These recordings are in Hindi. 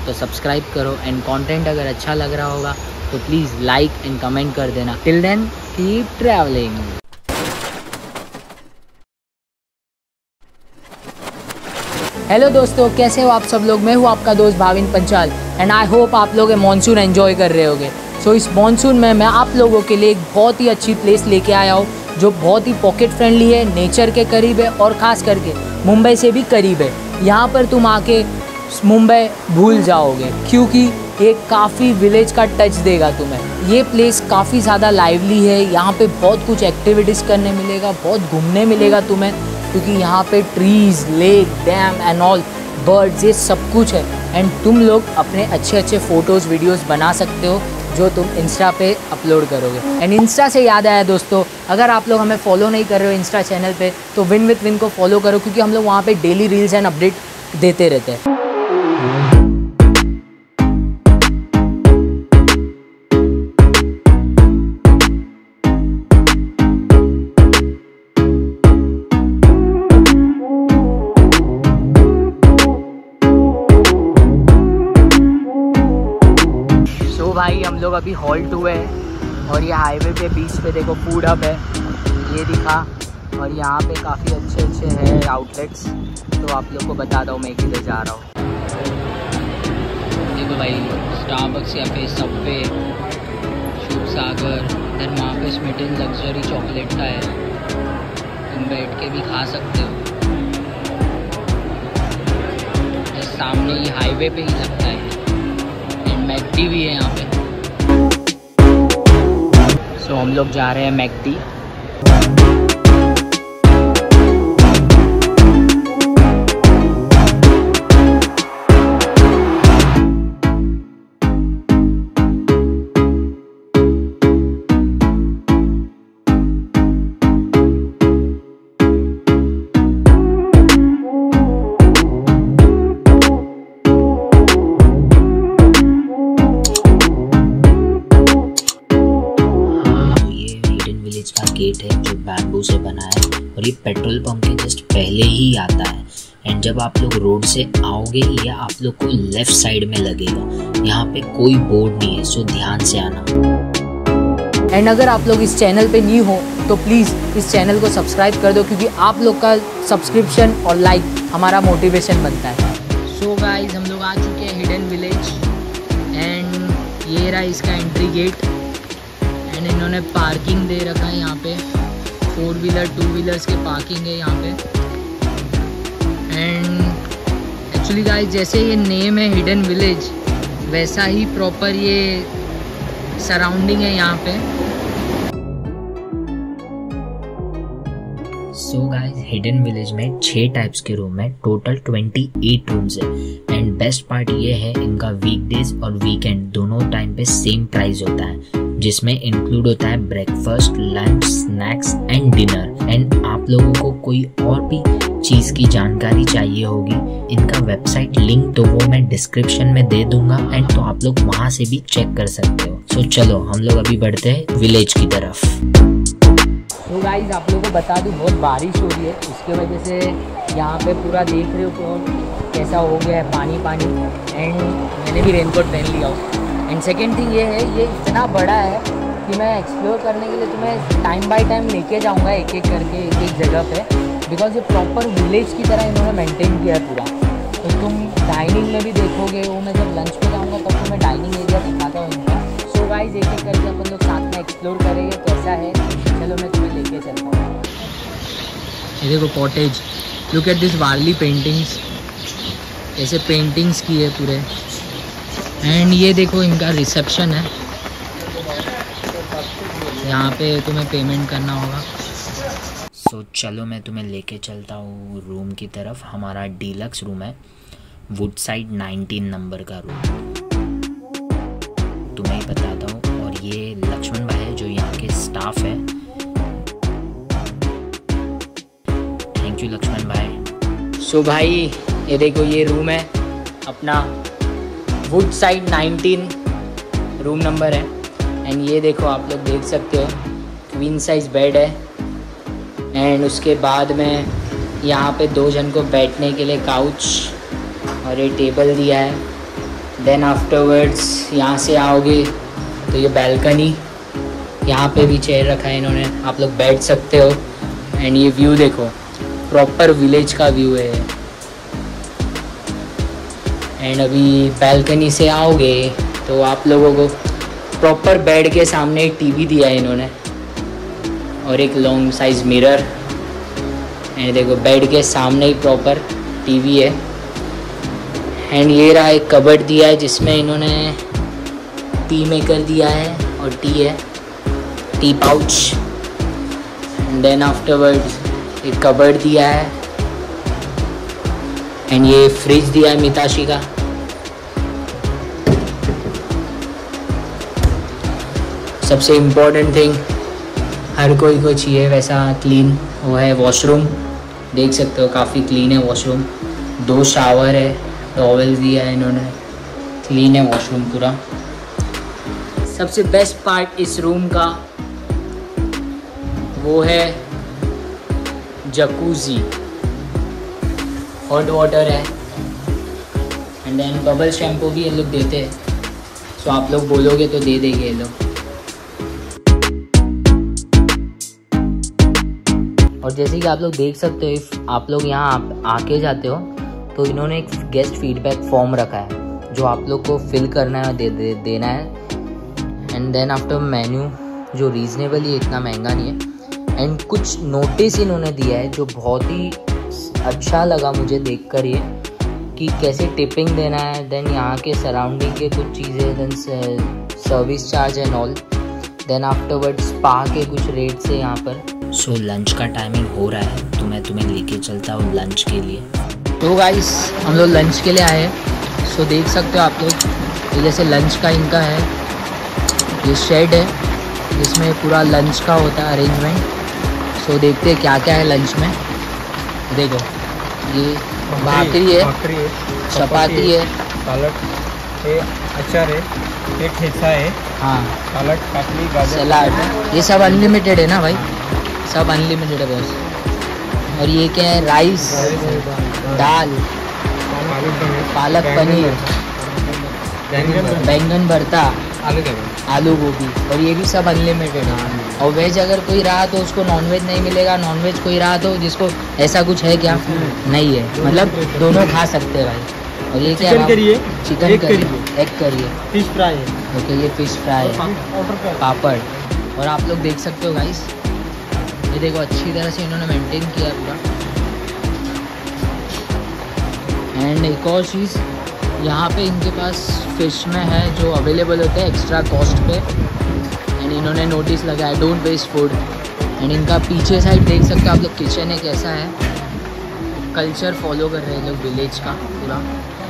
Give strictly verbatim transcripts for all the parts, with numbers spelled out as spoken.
तो सब्सक्राइब करो एंड कंटेंट अगर अच्छा लग रहा होगा तो प्लीज़ लाइक एंड कमेंट कर देना। Till then keep travelling. Hello दोस्तों, कैसे हो आप सब लोग। मैं हूँ आपका दोस्त Bhavin Panchal and I hope आप लोग मानसून एंजॉय कर रहे होगे। सो so, इस मानसून में मैं आप लोगों के लिए एक बहुत ही अच्छी प्लेस लेके आया हूँ जो बहुत ही पॉकेट फ्रेंडली है, नेचर के करीब है और ख़ास करके मुंबई से भी करीब है। यहाँ पर तुम आके मुंबई भूल जाओगे क्योंकि ये काफ़ी विलेज का टच देगा तुम्हें। ये प्लेस काफ़ी ज़्यादा लाइवली है, यहाँ पे बहुत कुछ एक्टिविटीज़ करने मिलेगा, बहुत घूमने मिलेगा तुम्हें, क्योंकि यहाँ पे trees, lake, dam and all, birds, ये सब कुछ है। एंड तुम लोग अपने अच्छे अच्छे फ़ोटोज़ वीडियोज़ बना सकते हो जो तुम इंस्टा पे अपलोड करोगे। एंड इंस्टा से याद आया दोस्तों, अगर आप लोग हमें फॉलो नहीं कर रहे हो इंस्टा चैनल पे तो विन विथ विन को फॉलो करो, क्योंकि हम लोग वहाँ पे डेली रील्स एंड अपडेट देते रहते हैं। भाई हम लोग अभी हॉल्ट हुए हैं और ये हाईवे पे बीच पे देखो फूड हब है, ये दिखा, और यहाँ पे काफ़ी अच्छे अच्छे हैं आउटलेट्स। तो आप लोग को बताता हूँ मैं किधर जा रहा हूँ। देखो भाई, Starbucks cafe, Subway, Shubh Sagar, इधर मार्केट मिटिन लग्जरी चॉकलेट का है, तुम बैठ के भी खा सकते हो। जस्ट सामने ही हाईवे पे ही लगता है। मैकडी भी है यहाँ पे। सो so, हम लोग जा रहे हैं मैकडी। का गेट है जो बैम्बू से बना है और ये पेट्रोल पंप के जस्ट पहले ही आता है। एंड जब आप लोग रोड से आओगे या आप लोग को लेफ्ट साइड में लगेगा, यहाँ पे कोई बोर्ड नहीं है, सो ध्यान से आना। एंड अगर आप लोग इस चैनल पे न्यू हो तो प्लीज़ इस चैनल को सब्सक्राइब कर दो, क्योंकि आप लोग का सब्सक्रिप्शन और लाइक हमारा मोटिवेशन बनता है। सो गाइस, हम लोग आ चुके हैं हिडन विलेज एंड ये रहा इसका एंट्री गेट। एंड इन्होंने पार्किंग दे रखा है यहाँ पे, फोर व्हीलर टू व्हीलर्स के पार्किंग है यहाँ पे। एंड एक्चुअली गाइस, जैसे ये नेम है हिडन विलेज, वैसा ही प्रॉपर ये सराउंडिंग है यहाँ पे। सो गाइस, हिडन विलेज में छः टाइप्स के रूम है, टोटल अट्ठाईस रूम्स है। एंड बेस्ट पार्ट ये है, इनका वीकडेज और वीकेंड दोनों टाइम पे सेम प्राइस होता है, जिसमें इंक्लूड होता है breakfast, lunch, snacks and dinner. And आप लोगों को कोई और भी चीज़ की जानकारी चाहिए होगी, इनका वेबसाइट लिंक तो वो मैं डिस्क्रिप्शन में दे दूंगा, एंड तो आप लोग वहाँ से भी चेक कर सकते हो। सो so, चलो हम लोग अभी बढ़ते हैं विलेज की तरफ। तो गाइस, आप लोगों को बता दूँ, बहुत बारिश हो रही है, उसके वजह से यहाँ पे पूरा देख रहे हो तो कैसा हो गया है, पानी पानी। एंड मैंने भी रेनकोट पहन लिया हो। एंड सेकेंड थिंग ये है, ये इतना बड़ा है कि मैं एक्सप्लोर करने के लिए तुम्हें टाइम बाय टाइम लेके जाऊंगा एक एक करके एक एक जगह पे, बिकॉज ये प्रॉपर विलेज की तरह इन्होंने मेंटेन किया है पूरा। तो तुम डाइनिंग में भी देखोगे, वो मैं जब लंच पे जाऊंगा तब तुम्हें डाइनिंग एरिया दिखाता हूँ इनका। सो गाइस, एक एक करके अपन लोग साथ में एक्सप्लोर करेंगे कैसा है। चलो मैं तुम्हें लेके चलता हूँ। ये देखो cottage, look at this Warli paintings, ऐसे पेंटिंग्स की है पूरे। एंड ये देखो इनका रिसेप्शन है, यहाँ पे तुम्हें पेमेंट करना होगा। सो so, चलो मैं तुम्हें लेके चलता हूँ रूम की तरफ। हमारा डीलक्स रूम है, वुड साइड नाइनटीन नंबर का रूम, तुम्हें ही बताता हूँ। और ये लक्ष्मण भाई है जो यहाँ के स्टाफ है। थैंक यू लक्ष्मण भाई। सो so, भाई ये देखो ये रूम है अपना, wood side nineteen room number है। एंड ये देखो आप लोग देख सकते हो, क्वीन साइज बेड है। एंड उसके बाद में यहाँ पे दो जन को बैठने के लिए काउच और ये टेबल दिया है। देन आफ्टरवर्ड्स यहाँ से आओगे तो ये बैल्कनी, यहाँ पे भी चेयर रखा है इन्होंने, आप लोग बैठ सकते हो। एंड ये व्यू देखो, प्रॉपर विलेज का व्यू है। एंड अभी बैल्कनी से आओगे तो आप लोगों को प्रॉपर बेड के सामने एक टीवी दिया है इन्होंने और एक लॉन्ग साइज मिरर। एंड देखो बेड के सामने ही प्रॉपर टीवी है। एंड ये रहा एक कबर्ड दिया है जिसमें इन्होंने टी मेकर दिया है और टी है, tea pouch. And then afterward एक कबर्ड दिया है। एंड ये फ्रिज दिया है मिताशी का। सबसे इम्पोर्टेंट थिंग हर कोई को चाहिए वैसा क्लीन, वो है वॉशरूम। देख सकते हो काफ़ी क्लीन है वॉशरूम, दो शावर है, टॉवेल दिया है इन्होंने, क्लीन है वॉशरूम पूरा। सबसे बेस्ट पार्ट इस रूम का वो है जकूजी, हॉट वाटर है। एंड देन बबल शैम्पू भी ये लोग देते हैं, सो आप लोग बोलोगे तो दे देंगे ये लोग। और जैसे कि आप लोग देख सकते हो, इफ़ आप लोग यहाँ आके जाते हो तो इन्होंने एक गेस्ट फीडबैक फॉर्म रखा है जो आप लोग को फिल करना है, दे, दे देना है। एंड देन आफ्टर मेन्यू जो रीज़नेबल ही, इतना महंगा नहीं है। एंड कुछ नोटिस इन्होंने दिया है जो बहुत ही अच्छा लगा मुझे देखकर, ये कि कैसे टिपिंग देना है। देन यहाँ के सराउंडिंग के कुछ चीज़ें, then service charge and all. Then afterward spa के कुछ रेट्स है यहाँ पर। सो लंच का टाइमिंग हो रहा है तो मैं तुम्हें लेके चलता हूँ लंच के लिए। तो गाइस हम लोग लंच के लिए आए हैं। सो देख सकते हो आप लोग, ये जैसे लंच का इनका है, ये शेड है जिसमें पूरा लंच का होता है अरेंजमेंट। सो देखते हैं क्या क्या है लंच में। देखो ये भाकरी है, चपाती है, सलाद है, अचार है, एक ठेसा है, हाँ सलाद, काकड़ी, गाजर, सलाद। ये सब अनलिमिटेड है ना भाई, सब अनलिमिटेड है बस। और ये क्या है, राइस, दाल, पालक पनीर, बैंगन भरता, आलू गोभी, और ये भी सब अनलिमिटेड है। और वेज अगर कोई रहा तो उसको नॉनवेज नहीं मिलेगा, नॉनवेज कोई रहा तो जिसको ऐसा कुछ है क्या, नहीं है, मतलब दोनों खा सकते हैं भाई। और ये क्या है, चिकन करी, एग करी है, फिश फ्राई है। ओके, ये फिश फ्राई है, पापड़। और आप लोग देख सकते हो गाइस, ये देखो अच्छी तरह से इन्होंने मेंटेन किया है पूरा। एंड एक और चीज़, यहाँ पे इनके पास फिश में है जो अवेलेबल होता है एक्स्ट्रा कॉस्ट पे। एंड इन्होंने नोटिस लगाया, डोंट वेस्ट फूड। एंड इनका पीछे साइड देख सकते हो आप लोग, किचन है कैसा है, कल्चर फॉलो कर रहे हैं लोग विलेज का पूरा।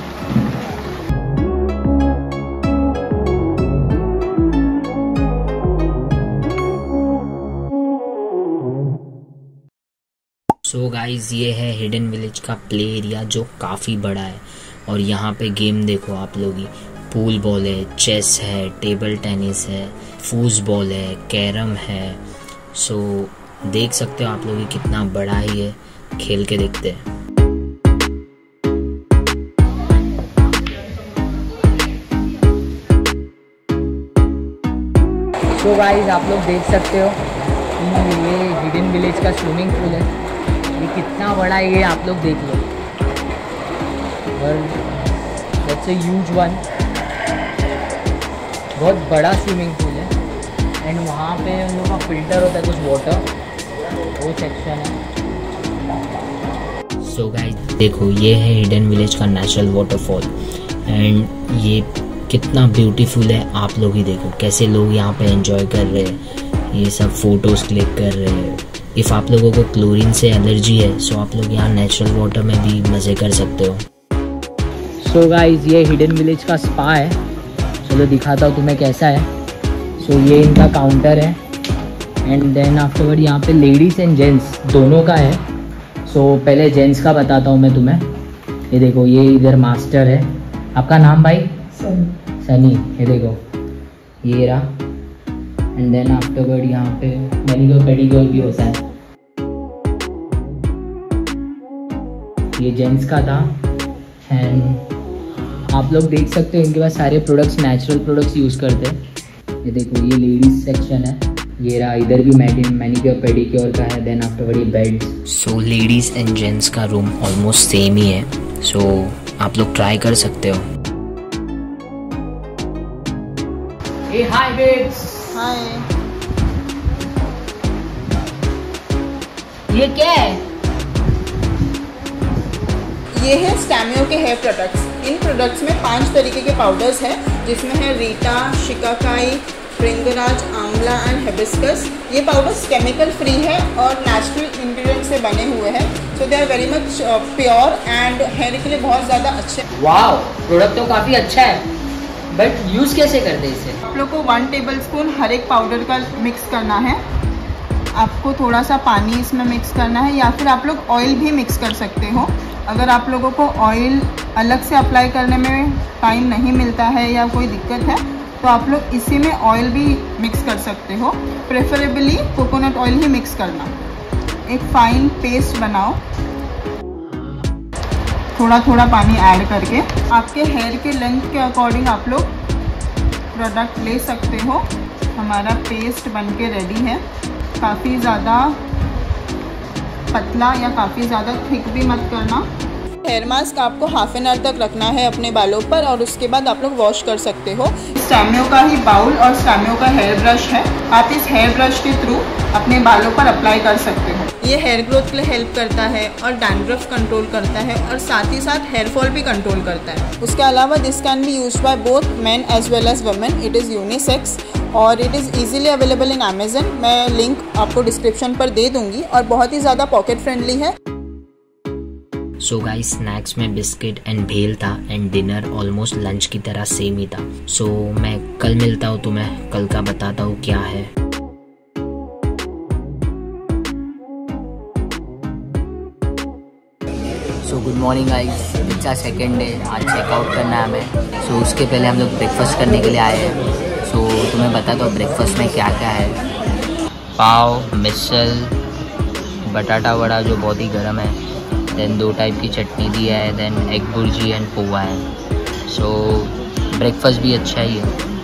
सो so गाइज ये है हिडन विलेज का प्ले एरिया जो काफ़ी बड़ा है। और यहाँ पे गेम देखो आप लोग, ही पूल बॉल है, चेस है, टेबल टेनिस है, फूज बॉल है, कैरम है। सो so, देख सकते हो आप लोग कितना बड़ा है, ये खेल के देखते हैं। तो गाइस आप लोग देख सकते हो कि ये हिडन विलेज का स्विमिंग पूल है, ये कितना बड़ा है ये आप लोग देख लो। और दैट्स अ ह्यूज वन, बहुत बड़ा स्विमिंग पूल है। एंड वहाँ पे उन लोगों का फिल्टर होता है कुछ वाटर, वो सेक्शन है। सो गाइस देखो ये है हिडन विलेज का नेचुरल वाटरफॉल। एंड ये कितना ब्यूटीफुल है, आप लोग ही देखो कैसे लोग यहाँ पे एंजॉय कर रहे हैं, ये सब फोटोज़ क्लिक कर रहे हैं। इफ़ आप लोगों को क्लोरीन से एलर्जी है सो आप लोग यहाँ नेचुरल वाटर में भी मज़े कर सकते हो। सो गाइस ये हिडन विलेज का स्पा है, चलो दिखाता हूँ तुम्हें कैसा है। सो so, ये इनका काउंटर है। एंड देन आफ्टरवर्ड यहाँ पे लेडीज़ एंड जेंट्स दोनों का है। सो so, पहले जेंट्स का बताता हूँ मैं तुम्हें। ये देखो ये इधर मास्टर है, आपका नाम भाई? सनी। सनी, ये देखो ये रहा। एंड देन आफ्टरवर्ड यहाँ पे मैनिक्योर पेडिक्योर भी होता है। ये जेंट्स का था। एंड आप लोग देख सकते हो इनके पास सारे प्रोडक्ट्स नेचुरल प्रोडक्ट्स यूज़ करते हैं। ये देखो ये लेडीज सेक्शन है, ये रहा, इधर भी मैनिक्योर पेडिक्योर का है, देन आफ्टरवर्ड ये bed. So ladies and gents का रूम ऑलमोस्ट सेम ही है, सो so, आप लोग ट्राई कर सकते हो। Hey, hi babes. हाय, ये क्या है? ये है स्टैमियो के हेयर प्रोडक्ट्स। इन प्रोडक्ट्स में पांच तरीके के पाउडर्स हैं, जिसमें है रीटा, शिकाकाई, भृंगराज, आंवला एंड हिबिस्कस। ये पाउडर्स केमिकल फ्री है और नेचुरल इंग्रेडिएंट से बने हुए हैं, so they are very much pure and hair के लिए बहुत ज़्यादा अच्छे। वाओ, प्रोडक्ट तो काफ़ी अच्छा है, बट यूज़ कैसे करते हैं इसे? आप लोग को वन टेबल स्पून हर एक पाउडर का मिक्स करना है। आपको थोड़ा सा पानी इसमें मिक्स करना है, या फिर आप लोग ऑयल भी मिक्स कर सकते हो। अगर आप लोगों को ऑयल अलग से अप्लाई करने में टाइम नहीं मिलता है या कोई दिक्कत है, तो आप लोग इसी में ऑयल भी मिक्स कर सकते हो। प्रेफरेबली कोकोनट ऑयल ही मिक्स करना। एक फाइन पेस्ट बनाओ, थोड़ा थोड़ा पानी ऐड करके। आपके हेयर के लेंथ के अकॉर्डिंग आप लोग प्रोडक्ट ले सकते हो। हमारा पेस्ट बनके रेडी है। काफ़ी ज़्यादा पतला या काफ़ी ज़्यादा थिक भी मत करना। हेयर मास्क आपको हाफ एन आवर तक रखना है अपने बालों पर, और उसके बाद आप लोग वॉश कर सकते हो। स्टैमियो का ही बाउल और स्टैमियो का हेयर ब्रश है। आप इस हेयर ब्रश के थ्रू अपने बालों पर अप्लाई कर सकते हो। ये हेयर ग्रोथ के लिए हेल्प करता है और डैंड्रफ कंट्रोल करता है, और साथ ही साथ हेयर फॉल भी कंट्रोल करता है। उसके अलावा this can be used by both men as well as women. It is unisex और it is easily available in Amazon. मैं लिंक आपको डिस्क्रिप्शन पर दे दूँगी, और बहुत ही ज़्यादा पॉकेट फ्रेंडली है। सो गाइस, स्नैक्स में बिस्किट एंड भेल था, एंड डिनर ऑलमोस्ट लंच की तरह सेम ही था। सो so, मैं कल मिलता हूँ, तो मैं कल का बताता हूँ क्या है। So good morning guys, it's second day. आज चेकआउट करना है हमें। सो so, उसके पहले हम लोग ब्रेकफास्ट करने के लिए आए हैं। सो so, तुम्हें बता दो ब्रेकफास्ट में क्या क्या है। पाव, मिसल, बटाटा वड़ा जो बहुत ही गर्म है, देन दो टाइप की चटनी दी है, देन एग बुर्जी एंड पोहा है। सो ब्रेकफास्ट भी अच्छा ही है।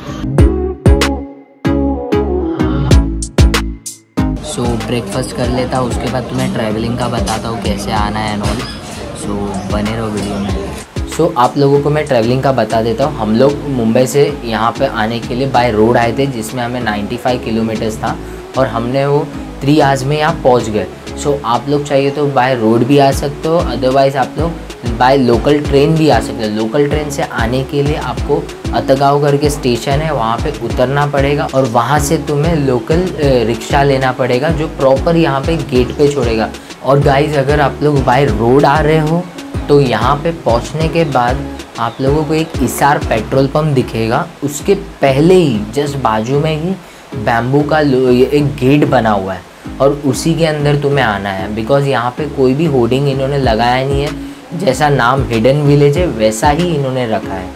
सो so, ब्रेकफास्ट कर लेता हूँ, उसके बाद तुम्हें ट्रैवलिंग का बताता हूँ कैसे आना है एंड ऑल। सो बने रहो वीडियो में। सो so, आप लोगों को मैं ट्रैवलिंग का बता देता हूँ। हम लोग मुंबई से यहाँ पे आने के लिए बाय रोड आए थे, जिसमें हमें पचानवे किलोमीटर्स था, और हमने वो थ्री आवर्स में यहाँ पहुँच गए। सो so, आप लोग चाहिए तो बाय रोड भी आ सकते हो, अदरवाइज़ आप लोग बाय लोकल ट्रेन भी आ सकते हो। लोकल ट्रेन से आने के लिए आपको अतगांव करके स्टेशन है, वहाँ पे उतरना पड़ेगा, और वहाँ से तुम्हें लोकल रिक्शा लेना पड़ेगा, जो प्रॉपर यहाँ पे गेट पे छोड़ेगा। और गाइज, अगर आप लोग बाय रोड आ रहे हो तो यहाँ पे पहुँचने के बाद आप लोगों को एक इसार पेट्रोल पंप दिखेगा। उसके पहले ही जस्ट बाजू में ही बैम्बू का एक गेट बना हुआ है, और उसी के अंदर तुम्हें आना है। बिकॉज यहाँ पे कोई भी होर्डिंग इन्होंने लगाया नहीं है। जैसा नाम हिडन विलेज है, वैसा ही इन्होंने रखा है।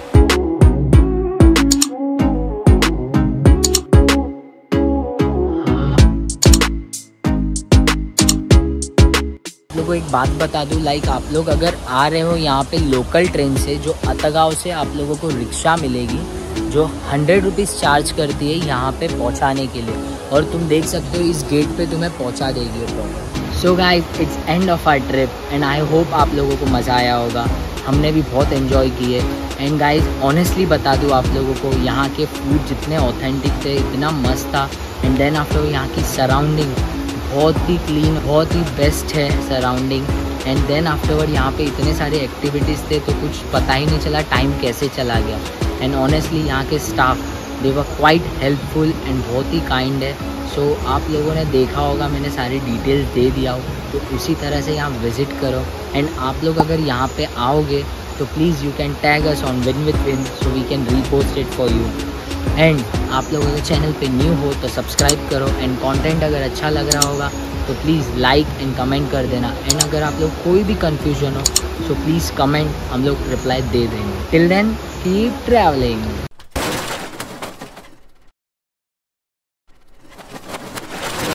आप लोगों को एक बात बता दूं, लाइक आप लोग अगर आ रहे हो यहाँ पे लोकल ट्रेन से, जो अतगांव से आप लोगों को रिक्शा मिलेगी, जो हंड्रेड रुपीज़ चार्ज करती है यहाँ पे पहुँचाने के लिए, और तुम देख सकते हो इस गेट पे तुम्हें पहुँचा देगी proper. So guys, it's end of our trip, and I hope आप लोगों को मज़ा आया होगा। हमने भी बहुत एंजॉय किए। एंड गाइस, ऑनेस्टली बता दूँ आप लोगों को, यहाँ के फूड जितने ऑथेंटिक थे, इतना मस्त था। एंड देन आफ्टर यहाँ की सराउंडिंग बहुत ही क्लीन, बहुत ही बेस्ट है सराउंडिंग। एंड देन आफ्टरवर्ड यहाँ पे इतने सारे एक्टिविटीज़ थे, तो कुछ पता ही नहीं चला टाइम कैसे चला गया। एंड ऑनेस्टली यहाँ के staff, they were quite helpful and बहुत ही काइंड है। सो so, आप लोगों ने देखा होगा, मैंने सारी डिटेल्स दे दिया हो, तो उसी तरह से यहाँ विज़िट करो। एंड आप लोग अगर यहाँ पे आओगे तो please you can tag us on win with win, so we can repost it for you. And आप लोग अगर चैनल पे न्यू हो तो सब्सक्राइब करो, एंड कंटेंट अगर अच्छा लग रहा होगा तो प्लीज़ लाइक एंड कमेंट कर देना। एंड अगर आप लोग कोई भी कन्फ्यूजन हो तो प्लीज़ कमेंट, हम लोग रिप्लाई दे देंगे। Till then keep travelling.